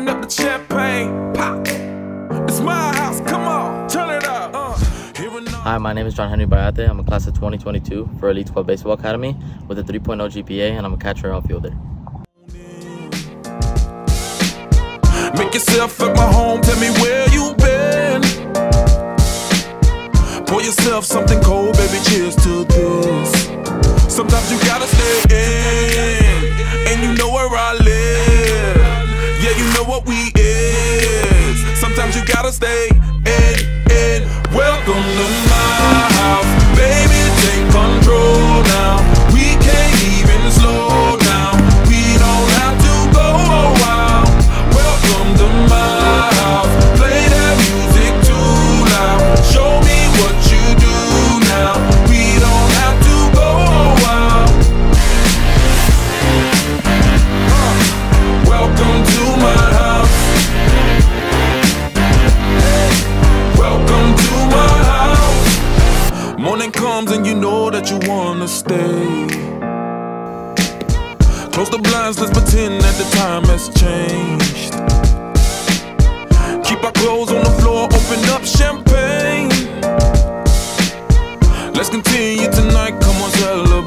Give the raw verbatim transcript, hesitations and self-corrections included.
open up the champagne, pop. It's my house, come on, turn it up. Uh, Hi, my name is John Henry Bayate. I'm a class of twenty twenty-two for Elite Club Baseball Academy with a three point oh G P A, and I'm a catcher and outfielder. Make yourself at my home, tell me where you been. Pour yourself something cold, baby, cheers to this. Sometimes you gotta stay in, and you know where I live. Yeah, you know what we is. Sometimes you gotta stay in, in. Welcome to my house, baby, take control now. We can't even slow down. We don't have to go a while. Welcome to my house, play that music too loud. Show me what you do now. We don't have to go a while. uh, Welcome to my house. Welcome to my house. Morning comes and you know that you wanna stay. Close the blinds, let's pretend that the time has changed. Keep our clothes on the floor, open up champagne. Let's continue tonight, come on, celebrate.